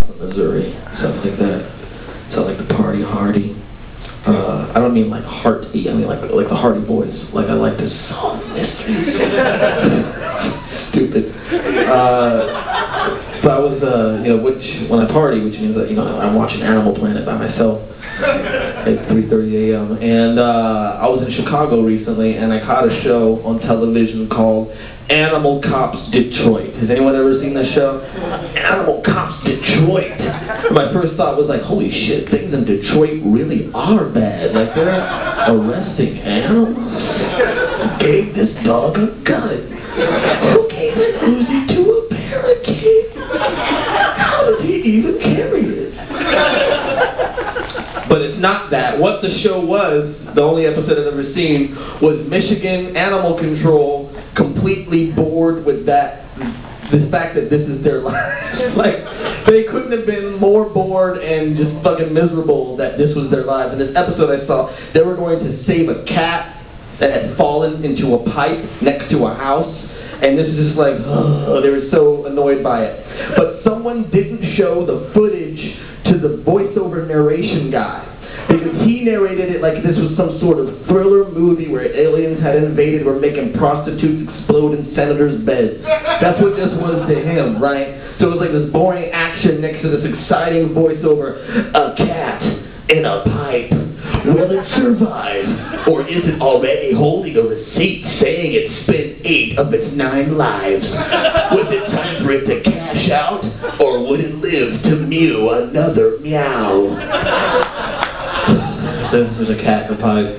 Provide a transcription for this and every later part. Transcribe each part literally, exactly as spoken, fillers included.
Joplin, Missouri. Something like that. Sounds like the Party Hardy. Uh, I don't mean like hearty, I mean like like the Hardy Boys. Like I like to solve mysteries. Stupid. Uh, so I was, uh, you know, which when I party, which means that, you know, I'm watching Animal Planet by myself at three thirty a m And uh, I was in Chicago recently, and I caught a show on television called Animal Cops Detroit. Has anyone ever seen this show? Animal Cops Detroit. My first thought was like, holy shit, things in Detroit really are bad. Like they're arresting animals. Who gave this dog a gun? Who gave an Uzi to a parakeet? How did he even carry it? But it's not that. What the show was, the only episode I've ever seen, was Michigan Animal Control completely bored with that, the fact that this is their life. Like, they couldn't have been more bored and just fucking miserable that this was their lives. In this episode I saw, they were going to save a cat that had fallen into a pipe next to a house. And this is just like, ugh, they were so annoyed by it. But someone didn't show the footage to the voiceover narration guy. Because he narrated it like this was some sort of thriller movie where aliens had invaded, were making prostitutes explode in senators' beds. That's what this was to him, right? So it was like this boring action next to this exciting voiceover. A cat in a pipe. Will it survive? Or is it already holding a receipt saying it spent eight of its nine lives? Was it time for it to cash out? Or would it live to mew another meow? There's a cat in a pipe.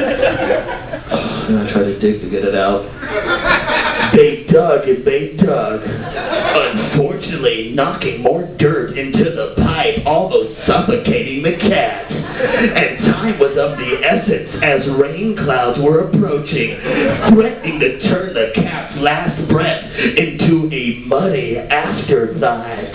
I'm gonna try to dig to get it out. They dug and they dug. Unfortunately, knocking more dirt into the pipe, almost suffocating the cat. And time was of the essence as rain clouds were approaching, threatening to turn the cat's last breath into a muddy afterthought.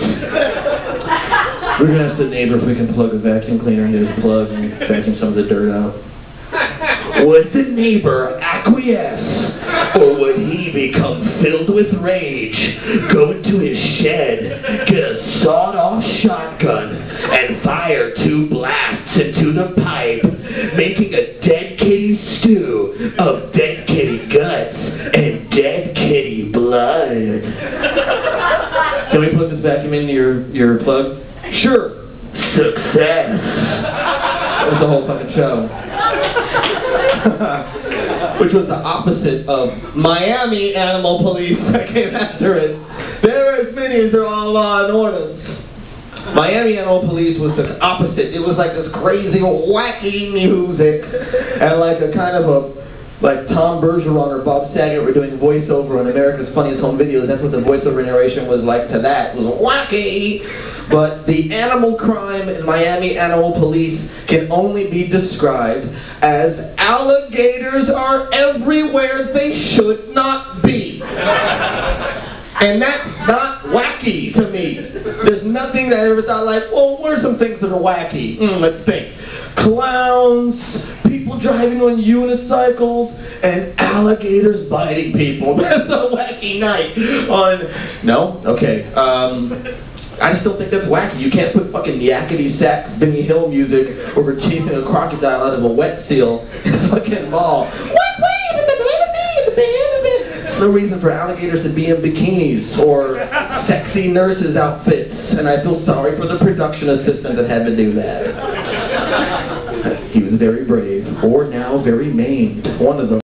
We're gonna ask the neighbor if we can plug a vacuum cleaner into his plug and vacuum some of the dirt out. Would the neighbor acquiesce, or would he become filled with rage, go into his shed, get a sawed-off shotgun, and fire two blasts into the pipe, making a dead kitty stew of dead kitty guts and dead kitty blood? Can we put this vacuum into your, your plug? Sure. Success. That was the whole fucking show. Which was the opposite of Miami Animal Police that came after it. They're as many as they're all law and orders. Miami Animal Police was the opposite. It was like this crazy, wacky music, and like a kind of a, like Tom Bergeron or Bob Saget were doing voiceover on America's Funniest Home Videos. That's what the voiceover narration was like to that. It was wacky. But the animal crime in Miami Animal Police can only be described as alligators are everywhere they should not be. And that's not wacky to me. There's nothing that I ever thought like, well, what are some things that are wacky? Mm, let's think. Clowns, people driving on unicycles, and alligators biting people. That's a wacky night. On no? Okay. Um... I just don't think that's wacky. You can't put fucking yakety sax, Benny Hill music over chasing a crocodile out of a wet seal in a fucking mall. There's no reason for alligators to be in bikinis or sexy nurses' outfits, and I feel sorry for the production assistant that had to do that. He was very brave, or now very maimed. One of them.